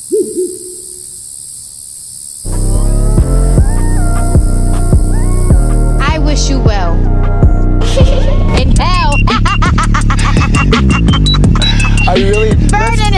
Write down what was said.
I wish you well. In hell. I really... Burn in